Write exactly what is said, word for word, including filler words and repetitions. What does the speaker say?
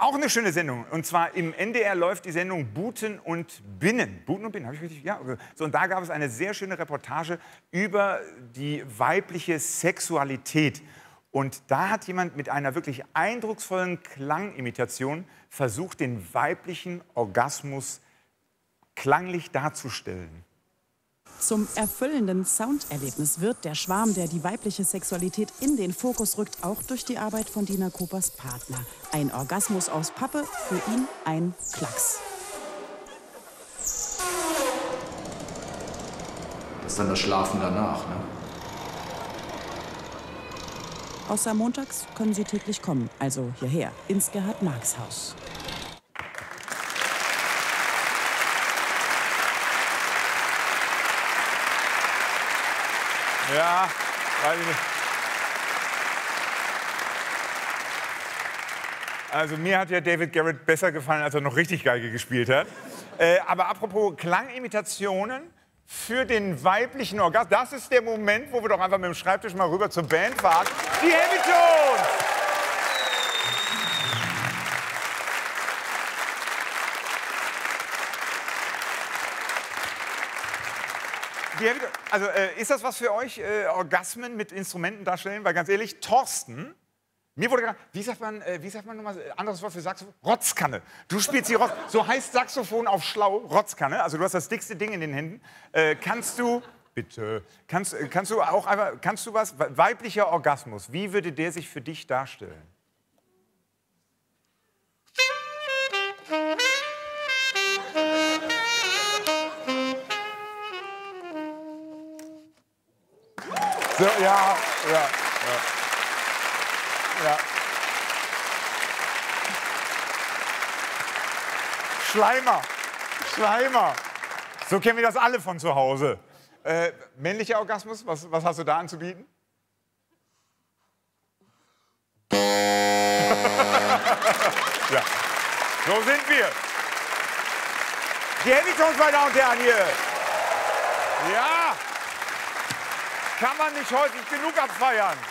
auch eine schöne Sendung. Und zwar im N D R läuft die Sendung Buten und Binnen. Buten und Binnen, habe ich richtig? Ja. Okay. So, und da gab es eine sehr schöne Reportage über die weibliche Sexualität. Und da hat jemand mit einer wirklich eindrucksvollen Klangimitation versucht, den weiblichen Orgasmus klanglich darzustellen. Zum erfüllenden Sounderlebnis wird der Schwarm, der die weibliche Sexualität in den Fokus rückt, auch durch die Arbeit von Dina Kopers Partner. Ein Orgasmus aus Pappe, für ihn ein Klacks. Das ist dann das Schlafen danach, ne? Außer montags können sie täglich kommen, also hierher, ins Gerhard-Marx-Haus. Ja, weiß ich nicht. Also mir hat ja David Garrett besser gefallen, als er noch richtig Geige gespielt hat. Äh, aber apropos Klangimitationen für den weiblichen Orgasmus, das ist der Moment, wo wir doch einfach mit dem Schreibtisch mal rüber zur Band fahren. Die Heavytones! Also äh, ist das was für euch, äh, Orgasmen mit Instrumenten darstellen? Weil ganz ehrlich, Thorsten, mir wurde gesagt, wie sagt man, äh, wie sagt man nochmal, anderes Wort für Saxophon? Rotzkanne. Du spielst die Rotz, so heißt Saxophon auf schlau, Rotzkanne. Also du hast das dickste Ding in den Händen. Äh, kannst du, bitte, kannst, kannst du auch einfach, kannst du was, weiblicher Orgasmus, wie würde der sich für dich darstellen? So, ja, ja, ja, ja. Schleimer, Schleimer. So kennen wir das alle von zu Hause. Äh, männlicher Orgasmus, was, was hast du da anzubieten? Ja, so sind wir. Die Heavytones, meine Damen und Herren, hier. Ja. Kann man nicht häufig genug abfeiern.